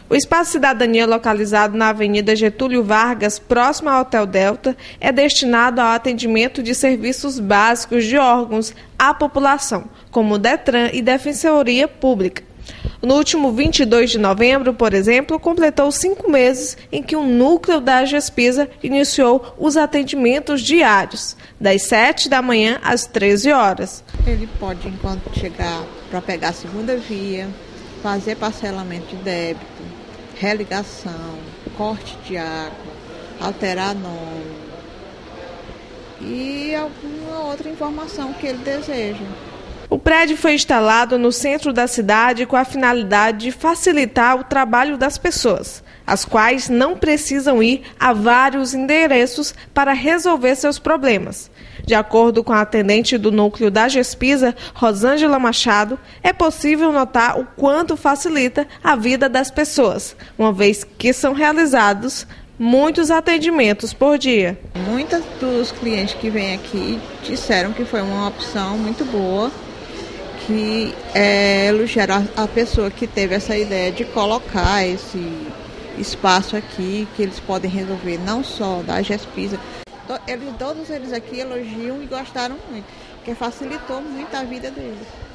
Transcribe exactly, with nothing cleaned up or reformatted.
O Espaço Cidadania, localizado na Avenida Getúlio Vargas, próximo ao Hotel Delta, é destinado ao atendimento de serviços básicos de órgãos à população, como o Detran e Defensoria Pública. No último vinte e dois de novembro, por exemplo, completou cinco meses em que o núcleo da Gespisa iniciou os atendimentos diários, das sete da manhã às treze horas. Ele pode, enquanto chegar, para pegar a segunda via, fazer parcelamento de débito, religação, corte de água, alterar nome e alguma outra informação que ele deseja. O prédio foi instalado no centro da cidade com a finalidade de facilitar o trabalho das pessoas, as quais não precisam ir a vários endereços para resolver seus problemas. De acordo com a atendente do núcleo da Gespisa, Rosângela Machado, é possível notar o quanto facilita a vida das pessoas, uma vez que são realizados muitos atendimentos por dia. Muitos dos clientes que vêm aqui disseram que foi uma opção muito boa, que é, elogiaram a pessoa que teve essa ideia de colocar esse espaço aqui, que eles podem resolver não só da Gespisa. Eles, todos eles aqui elogiam e gostaram muito, porque facilitou muito a vida deles.